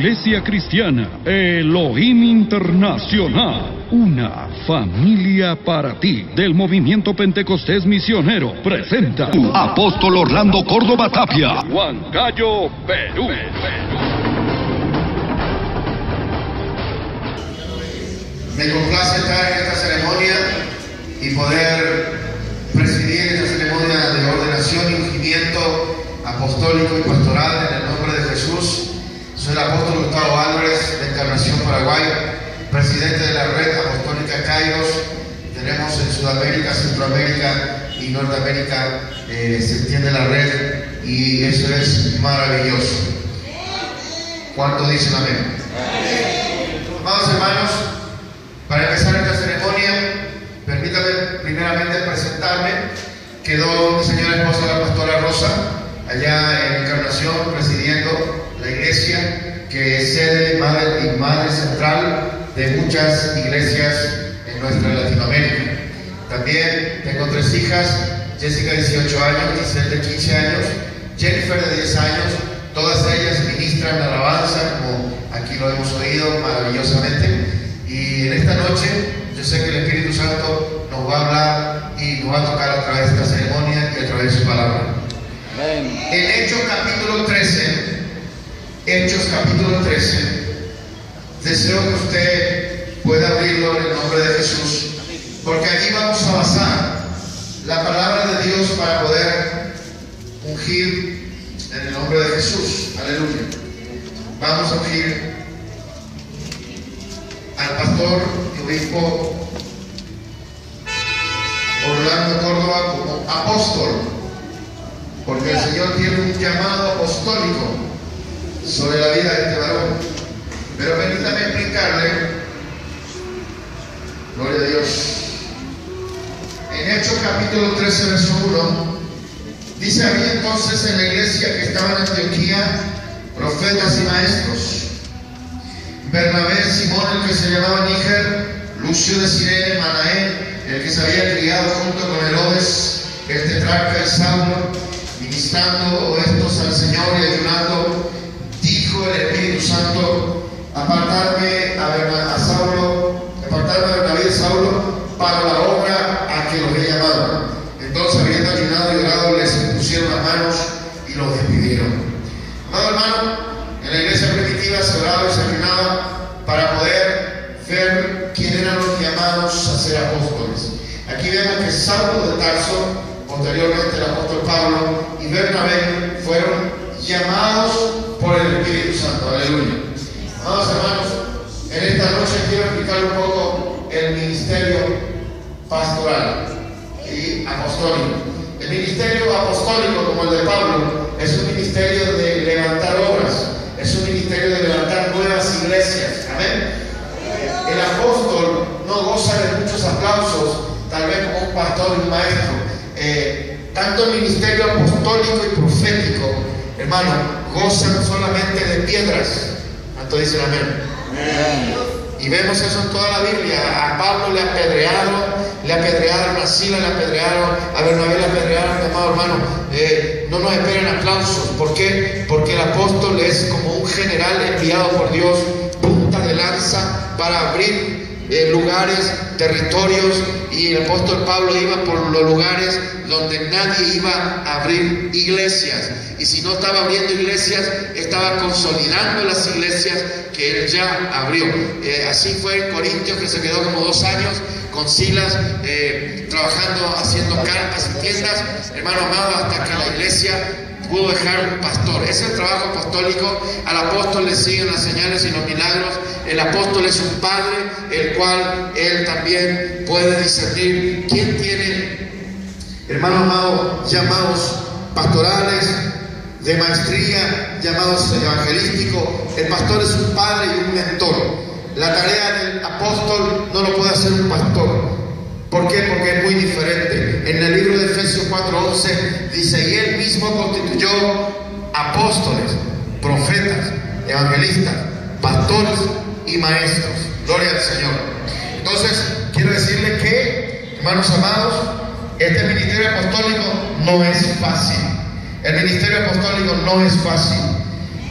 Iglesia Cristiana Elohim Internacional, una familia para ti, del movimiento Pentecostés Misionero, presenta Apóstol Orlando Córdoba Tapia, Huancayo, Perú. Me complace estar en esta ceremonia y poder presidir esta ceremonia de ordenación y ungimiento apostólico y pastoral en el nombre de Jesús. Soy el apóstol Gustavo Álvarez de Encarnación, Paraguay, presidente de la red apostólica Kairos. Tenemos en Sudamérica, Centroamérica y Norteamérica, se extiende la red y eso es maravilloso. ¿Cuántos dicen amén? Amados hermanos, para empezar esta ceremonia, permítame primeramente presentarme. Quedó mi señora esposa, la pastora Rosa, allá en Encarnación, presidiendo la iglesia, que es sede y madre central de muchas iglesias en nuestra Latinoamérica. También tengo 3 hijas, Jessica de 18 años, Giselle de 15 años, Jennifer de 10 años, todas ellas ministran la alabanza, como aquí lo hemos oído maravillosamente. Y en esta noche yo sé que el Espíritu Santo nos va a hablar y nos va a tocar a través de esta ceremonia y a través de su palabra. Amén. En Hechos capítulo 13, deseo que usted pueda abrirlo en el nombre de Jesús, porque allí vamos a basar la palabra de Dios para poder ungir en el nombre de Jesús. Aleluya. Vamos a ungir al pastor y obispo Orlando Córdoba como apóstol, porque el Señor tiene un llamado apostólico sobre la vida de este varón. Pero permítame explicarle, gloria a Dios, en Hechos capítulo 13 verso 1 dice: había entonces en la iglesia que estaba en Antioquía profetas y maestros: Bernabé, Simón, el que se llamaba Níger, Lucio de Cirene, Manaén, el que se había criado junto con Herodes, el tetrarca, y Saulo. Ministrando estos al Señor y ayunando, dijo el Espíritu Santo: apartarme a Bernabé y Saulo para la obra a que los he llamado. Entonces, habiendo ayunado y orado, les impusieron las manos y los despidieron. Amado hermano, en la iglesia primitiva se oraba y se ayunaba para poder ver quién eran los llamados a ser apóstoles. Aquí vemos que Saulo de Tarso, posteriormente el apóstol Pablo, y Bernabé fueron llamados por el Espíritu Santo. Aleluya. Amados hermanos, en esta noche quiero explicar un poco el ministerio pastoral y apostólico. El ministerio apostólico, como el de Pablo, es un ministerio de levantar obras, es un ministerio de levantar nuevas iglesias. Amén. El apóstol no goza de muchos aplausos, tal vez como un pastor y un maestro. Tanto el ministerio apostólico y profético, hermano, gozan solamente de piedras. ¿Cuánto dicen amén? Y vemos eso en toda la Biblia. A Pablo le apedrearon, a Sila le apedrearon, a Bernabé le apedrearon. Amado hermano, no nos esperen aplausos. ¿Por qué? Porque el apóstol es como un general enviado por Dios, punta de lanza para abrir lugares, territorios, y el apóstol Pablo iba por los lugares donde nadie iba a abrir iglesias, y si no estaba abriendo iglesias, estaba consolidando las iglesias que él ya abrió. Así fue en Corintios, que se quedó como 2 años con Silas, trabajando, haciendo carpas y tiendas, hermano amado, hasta que la iglesia pudo dejar un pastor. Ese es el trabajo apostólico. Al apóstol le siguen las señales y los milagros. El apóstol es un padre, el cual él también puede discernir quién tiene, hermano amado, llamados pastorales, de maestría, llamados evangelísticos. El pastor es un padre y un mentor. La tarea del apóstol no lo puede hacer un pastor. ¿Por qué? Porque es muy diferente. En el libro de Efesios 4:11 dice: y él mismo constituyó apóstoles, profetas, evangelistas, pastores y maestros. Gloria al Señor. Entonces, quiero decirles que, hermanos amados, este ministerio apostólico no es fácil. El ministerio apostólico no es fácil.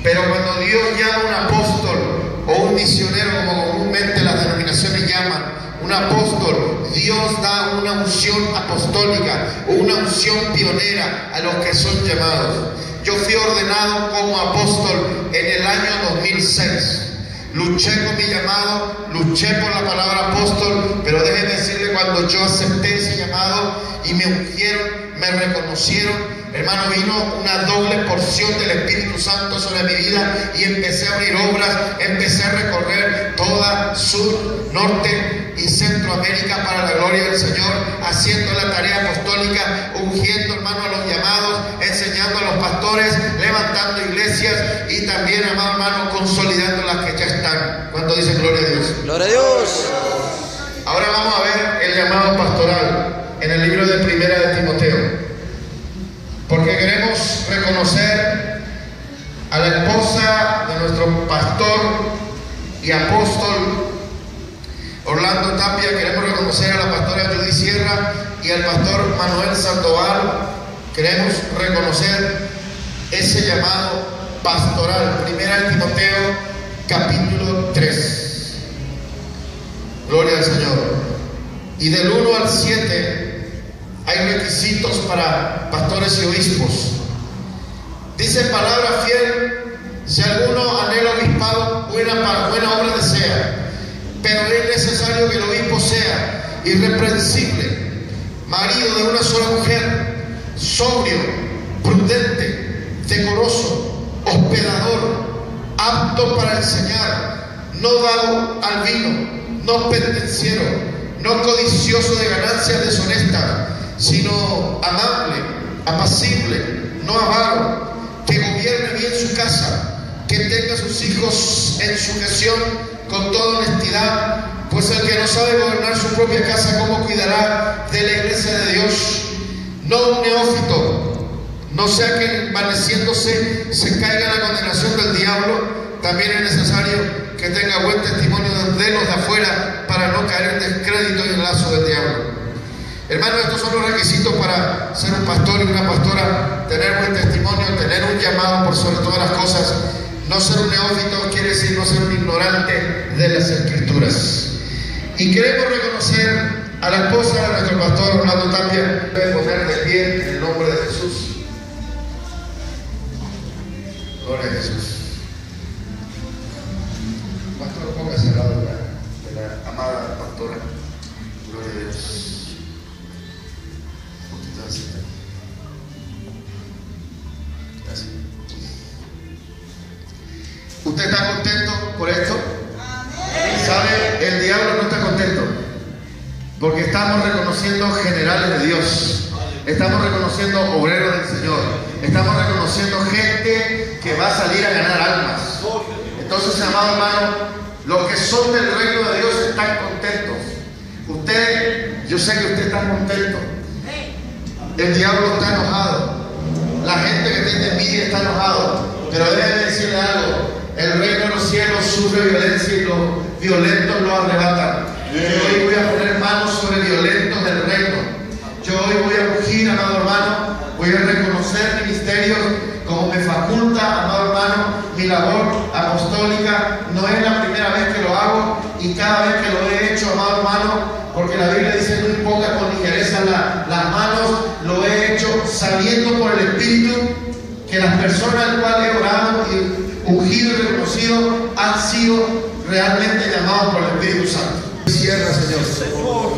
Pero cuando Dios llama a un apóstol o un misionero, como comúnmente las denominaciones llaman, un apóstol, Dios da una unción apostólica, una unción pionera a los que son llamados. Yo fui ordenado como apóstol en el año 2006. Luché con mi llamado, luché por la palabra apóstol, pero déjeme decirle, cuando yo acepté ese llamado y me ungieron, me reconocieron, hermano, vino una doble porción del Espíritu Santo sobre mi vida y empecé a abrir obras, empecé a recorrer toda Sur, Norte y Centroamérica para la gloria del Señor, haciendo la tarea apostólica, ungiendo, hermano, a los llamados, enseñando a los pastores, levantando iglesias y también, amado hermano, consolidando las que ya están. ¿Cuánto dicen gloria a Dios? ¡Gloria a Dios! Ahora vamos a ver el llamado pastoral en el libro de Primera de Timoteo, porque queremos reconocer a la esposa de nuestro pastor y apóstol Orlando Tapia. Queremos reconocer a la pastora Judy Sierra y al pastor Manuel Sandoval. Queremos reconocer ese llamado pastoral. Primera de Timoteo, capítulo 3. Gloria al Señor. Y del 1 al 7 hay requisitos para pastores y obispos. Dice: palabra fiel, si alguno anhela obispado, buena obra desea. Pero es necesario que el obispo sea irreprensible, marido de una sola mujer, sobrio, prudente, decoroso, hospedador, apto para enseñar, no dado al vino, no pendenciero, no codicioso de ganancias deshonestas, sino amable, apacible, no avaro, que gobierne bien su casa, que tenga a sus hijos en sujeción con toda honestidad, pues el que no sabe gobernar su propia casa, ¿cómo cuidará de la iglesia de Dios? No un neófito, no sea que envaneciéndose se caiga en la condenación del diablo. También es necesario que tenga buen testimonio de los de afuera, para no caer en descrédito y en el lazo del diablo. Hermanos, estos son los requisitos para ser un pastor y una pastora: tener buen testimonio, tener un llamado por sobre todas las cosas. No ser un neófito quiere decir no ser un ignorante de las Escrituras. Y queremos reconocer a la esposa de nuestro pastor Orlando Tapia. Debe poner de pie en el nombre de Jesús. Gloria a Jesús. Pastor, póngase al lado de la amada pastora. Gloria a Dios. Gracias. ¿Usted está contento por esto? ¿Sabe? El diablo no está contento, porque estamos reconociendo generales de Dios, estamos reconociendo obreros del Señor, estamos reconociendo gente que va a salir a ganar almas. Entonces, amado hermano, los que son del reino de Dios están contentos. Usted, yo sé que usted está contento. El diablo está enojado, la gente que tiene envidia está enojado, pero déjeme decirle algo: el reino de los cielos sufre violencia y los violentos lo arrebatan. Yo hoy voy a poner manos sobre violentos del reino. Yo hoy voy a ungir, amado hermano, voy a reconocer ministerios como me faculta, amado hermano, mi labor apostólica. No es la primera vez que lo hago, y cada vez que lo he hecho, amado hermano, porque la Biblia dice: no imponga con ligereza las manos. Lo he hecho sabiendo por el Espíritu que las personas al cual he orado y ungido y reconocido han sido realmente llamados por el Espíritu Santo. Cierra, Señor.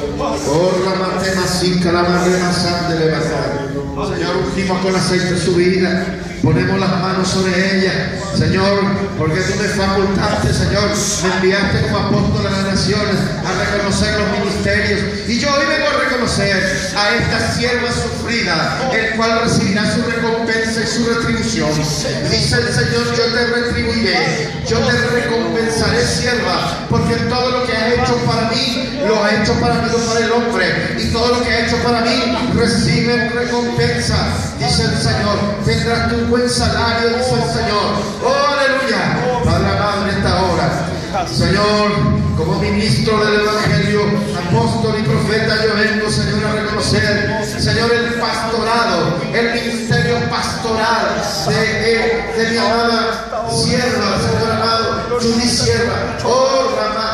Señor, ungimos con aceite su vida, ponemos las manos sobre ella, Señor, porque tú me facultaste, Señor, me enviaste como apóstol a las naciones a reconocer los ministerios, y yo hoy vengo a reconocer a esta sierva sufrida, el cual recibirá su recompensa y su retribución. Dice el Señor: yo te retribuiré, yo te recompensaré, sierva, porque todo lo que has hecho para mí, lo has hecho para mí, no para el hombre, y todo lo que has hecho para mí, recibe recompensa. Dice el Señor: tendrás tu buen salario, dice el Señor. ¡Oh, aleluya! Padre amado, en esta hora Señor, como ministro del Evangelio, apóstol y profeta, yo vengo, Señor, a reconocer, Señor, el pastorado, el ministerio pastoral de mi amada sierva, Señor amado, Judy sierva. Oh,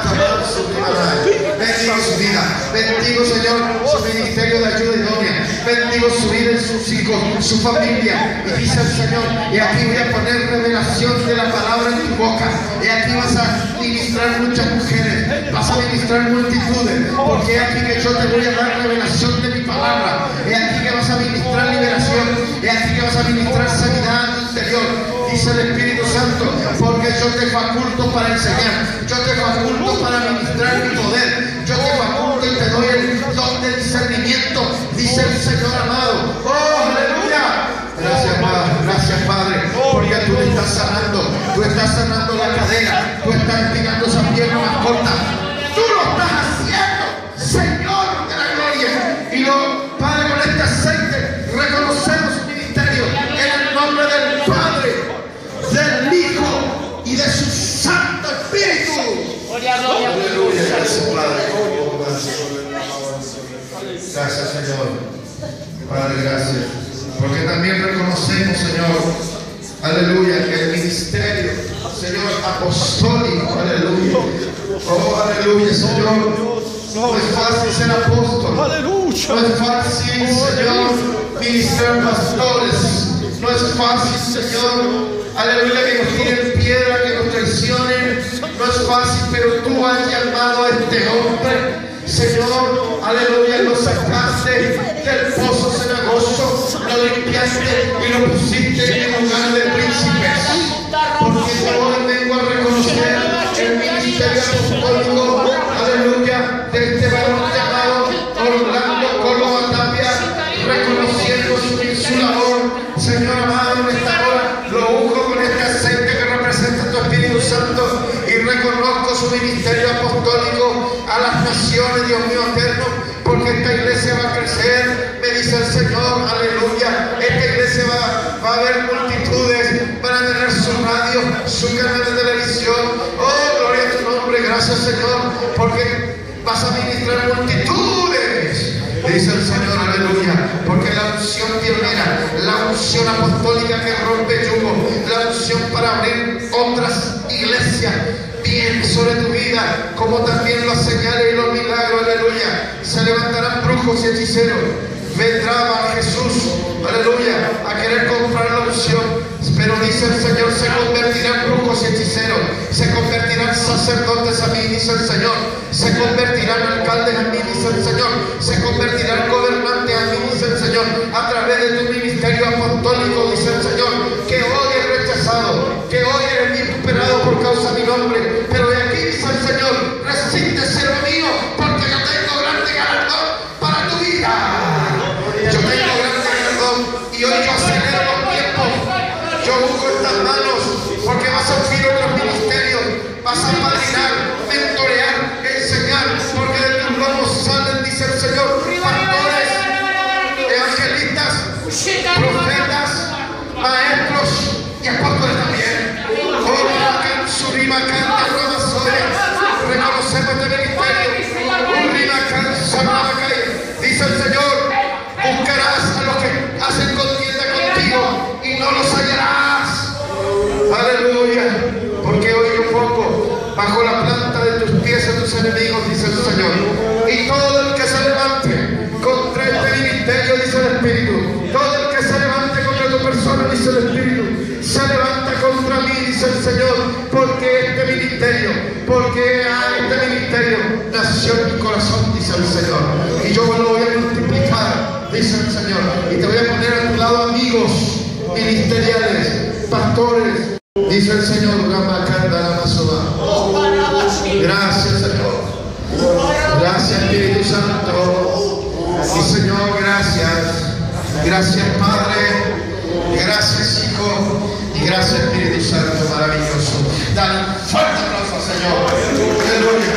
bendigo su vida, bendigo, Señor, su ministerio de ayuda idónea, bendigo su vida y sus hijos, su familia. Y dice el Señor, y aquí voy a poner revelación de la palabra en tu boca, y aquí vas a ministrar muchas mujeres, vas a ministrar multitudes, porque aquí que yo te voy a dar revelación de mi palabra, y aquí que vas a ministrar liberación, y aquí que vas a ministrar sanidad interior, dice el Espíritu Santo, porque yo te faculto para enseñar, yo te faculto para ministrar mi poder, yo te faculto y te doy el don de discernimiento, dice el Señor amado. ¡Oh, aleluya! Gracias, Padre, gracias, Padre, porque tú estás sanando la cadera, tú estás estirando esa pierna más corta, tú lo estás haciendo, Señor de la gloria. Y lo, Padre, con este aceite reconocemos su ministerio en el nombre del Padre, del Hijo y de su Santo Espíritu. Aleluya, gracias, Padre. Gracias, Señor. Padre, gracias. Porque también reconocemos, Señor, aleluya, que el ministerio, Señor, apostólico, aleluya. Oh, aleluya, Señor. No es fácil ser apóstol. No es fácil, Señor, ministrar pastores. No es fácil, Señor, aleluya, que nos tiren piedra, que nos traicionen. No es fácil, pero tú has llamado a este hombre, Señor, aleluya, lo sacaste del pozo cenagoso, lo limpiaste y lo pusiste en lugar de príncipes. Porque hoy vengo a reconocer el ministerio apostólico, aleluya, de este varón llamado Orlando Córdoba Tapia, reconociendo su labor, Señor amado, en esta hora lo unjo con este aceite que representa tu Espíritu Santo y reconozco su ministerio apostólico a las naciones, Dios mío eterno, porque esta iglesia va a crecer, me dice el Señor, aleluya. Esta iglesia va a haber multitudes, van a tener su radio, su canal de televisión. Oh, gloria a tu nombre, gracias, Señor, porque vas a ministrar multitudes, dice el Señor, aleluya, porque la unción pionera, la unción apostólica que rompe yugo, la unción para abrir otras iglesias, bien sobre tu vida, como también los señales y los milagros, aleluya. Se levantarán brujos y hechiceros, vendrá Bar Jesús, aleluya, a querer comprar la unción, pero dice el Señor, se convertirán brujos y hechiceros, se convertirán sacerdotes a mí, dice el Señor, se convertirán alcaldes a mí, dice el Señor, se convertirán gobernantes a mí, dice el Señor, a través de tu ministerio apostólico, dice el Señor, que hoy es rechazado, que hoy eres vituperado por causa de mi nombre, pero de aquí dice el Señor, resiste, siervo mío, porque yo tengo grande galardón para tu vida. Yo tengo grande galardón y hoy yo acelero los tiempos. Yo busco estas manos porque vas a ungir otros ministerios, vas a padrinar, mentorear, enseñar, porque de tus lomos salen, dice el Señor, pastores, evangelistas, profetas, maestros y apóstoles también. Reconocemos este ministerio. Dice el Señor, buscarás a los que hacen contienda contigo y no los hallarás. Aleluya, porque hoy yo pongo bajo la planta de tus pies a tus enemigos, dice el Señor. Y todo el que se levante contra este ministerio, dice el Espíritu, todo el que se levante contra tu persona, dice el Espíritu, se levanta contra mí, dice el Señor, porque este ministerio nació en mi corazón, dice el Señor, y yo lo voy a multiplicar, dice el Señor, y te voy a poner a tu lado amigos ministeriales, pastores, dice el Señor. Gracias, Señor, gracias, Espíritu Santo, y Señor, gracias Padre, gracias Hijo, y gracias Espíritu Santo maravilloso. Dale un fuerte aplauso al Señor. Aleluya.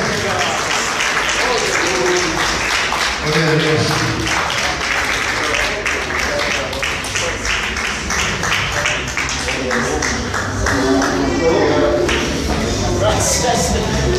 Gloria a Dios. Gracias.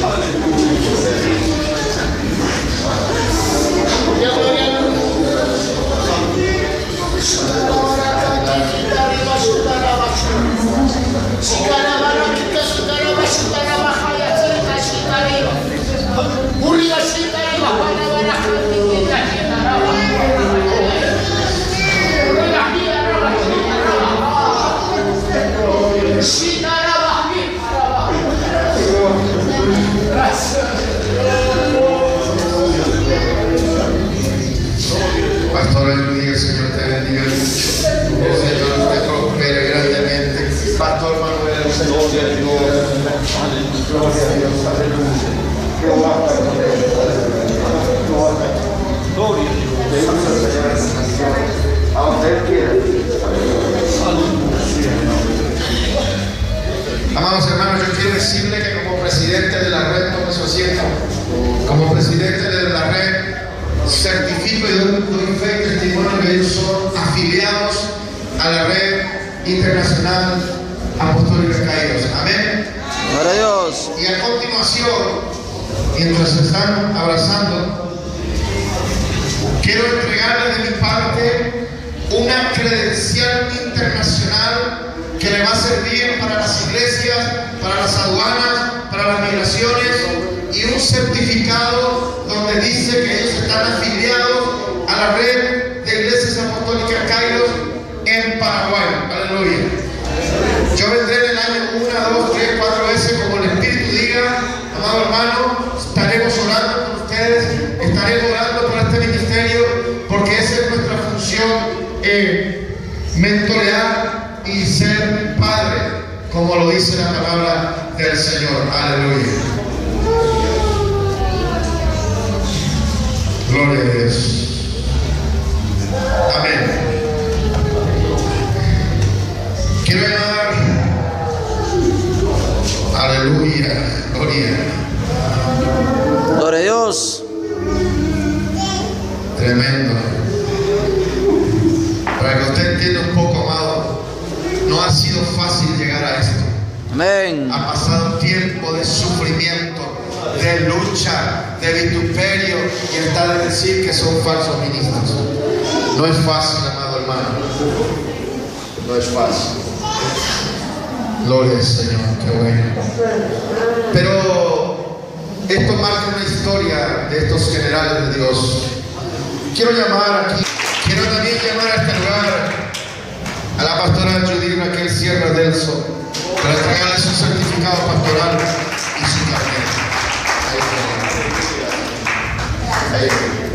como presidente de la red, certifico y doy fe y testimonio que ellos son afiliados a la red internacional apostólica Kairos. Amén. Gloria a Dios. Y a continuación, mientras se están abrazando, quiero entregarles de mi parte una credencial internacional que le va a servir para las iglesias, para las aduanas, para las migraciones, y un certificado donde dice que ellos están afiliados a la red de iglesias apostólicas Kairos en Paraguay. Aleluya. Yo vendré en el año 1, 2, 3, 4 veces como el Espíritu diga. Amado hermano, estaremos orando por ustedes, estaremos orando por este ministerio, porque esa es nuestra función, mentorear y ser padre, como lo dice la palabra del Señor. Aleluya. Gloria a Dios. Amén. Quiero llamar, aleluya, gloria. Gloria a Dios. Tremendo. Para que usted entienda un poco, amado, no ha sido fácil llegar a esto. Amén. Ha pasado tiempo de sufrimiento, de lucha, de vituperio, y está de decir que son falsos ministros. No es fácil, amado hermano. No es fácil. Gloria al Señor, qué bueno. Pero esto marca una historia de estos generales de Dios. Quiero llamar aquí, quiero también llamar a este lugar a la pastora Judith Raquel Sierra Delso para entregarle su certificado pastoral y su carnet. Ahí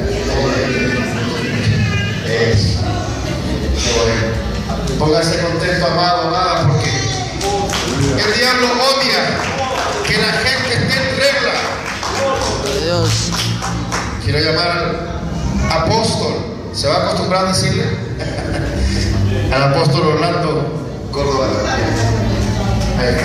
está. Qué bueno. Póngase contento, amado, amada, porque el diablo odia que la gente esté en regla. Gloria a Dios. Quiero llamar al apóstol. ¿Se va a acostumbrar a decirle? Al apóstol Orlando Córdoba. Ahí está.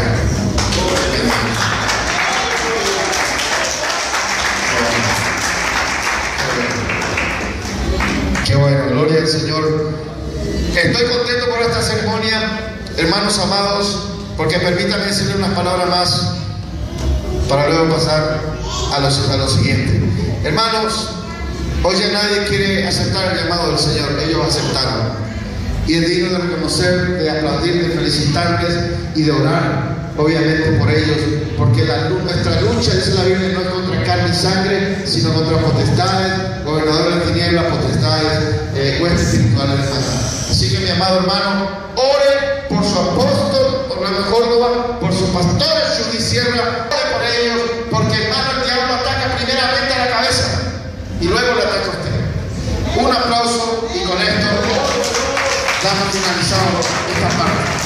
Qué bueno, gloria al Señor. Estoy contento por esta ceremonia, hermanos amados, porque permítanme decirle unas palabras más para luego pasar a lo siguiente. Hermanos, hoy ya nadie quiere aceptar el llamado del Señor. Ellos aceptaron. Y es digno de reconocer, de aplaudir, de felicitarles y de orar, obviamente, por ellos, porque nuestra lucha, dice la Biblia, no es contra carne y sangre, sino contra potestades, gobernadores de tinieblas, potestades, huestes espirituales de maldad. Así que, mi amado hermano, ore por su apóstol Orlando Córdoba, por sus pastores Judith Sierra, ore por ellos, porque, hermano, el diablo ataca primeramente a la cabeza y luego le ataca a usted. Un aplauso, y con esto damos finalizado esta parte.